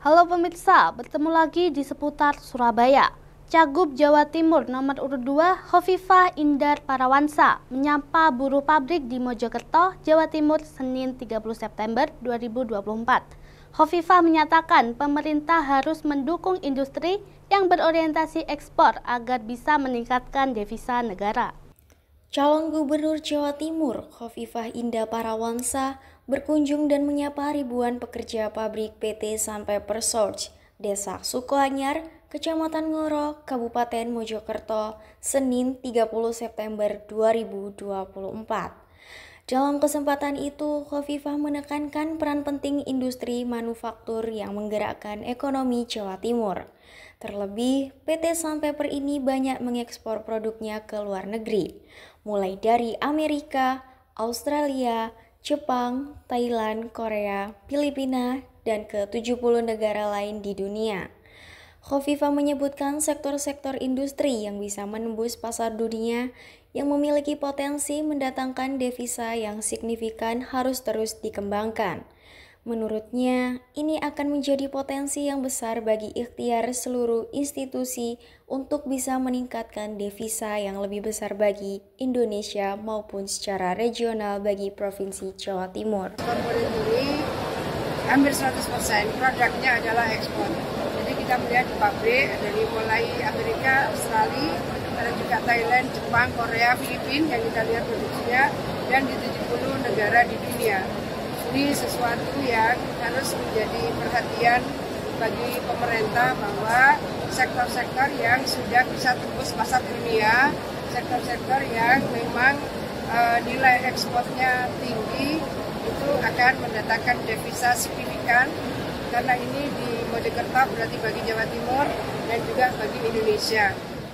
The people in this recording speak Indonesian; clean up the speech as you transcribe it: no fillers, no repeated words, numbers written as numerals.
Halo pemirsa, bertemu lagi di seputar Surabaya. Cagup Jawa Timur nomor urut 2 Khofifah Indar Parawansa menyapa buruh pabrik di Mojokerto, Jawa Timur Senin 30 September 2024. Khofifah menyatakan pemerintah harus mendukung industri yang berorientasi ekspor agar bisa meningkatkan devisa negara. Calon Gubernur Jawa Timur, Khofifah Indar Parawansa, berkunjung dan menyapa ribuan pekerja pabrik PT Sampai Persorge, Desa Sukoanyar, Kecamatan Ngoro, Kabupaten Mojokerto, Senin 30 September 2024. Dalam kesempatan itu, Khofifah menekankan peran penting industri manufaktur yang menggerakkan ekonomi Jawa Timur. Terlebih, PT Sampai ini banyak mengekspor produknya ke luar negeri, mulai dari Amerika, Australia, Jepang, Thailand, Korea, Filipina, dan ke 70 negara lain di dunia. Khofifah menyebutkan sektor-sektor industri yang bisa menembus pasar dunia yang memiliki potensi mendatangkan devisa yang signifikan harus terus dikembangkan. Menurutnya, ini akan menjadi potensi yang besar bagi ikhtiar seluruh institusi untuk bisa meningkatkan devisa yang lebih besar bagi Indonesia maupun secara regional bagi Provinsi Jawa Timur. Komponen ini hampir 100% produknya adalah ekspor. Jadi kita melihat di pabrik dari mulai Amerika, Australia, ada juga Thailand, Jepang, Korea, Filipina yang kita lihat produksinya, dan di 70 negara di dunia. Ini sesuatu yang harus menjadi perhatian bagi pemerintah bahwa sektor-sektor yang sudah bisa tembus pasar dunia, sektor-sektor yang memang nilai ekspornya tinggi, itu akan mendatangkan devisa signifikan, karena ini di Mojokerto berarti bagi Jawa Timur dan juga bagi Indonesia.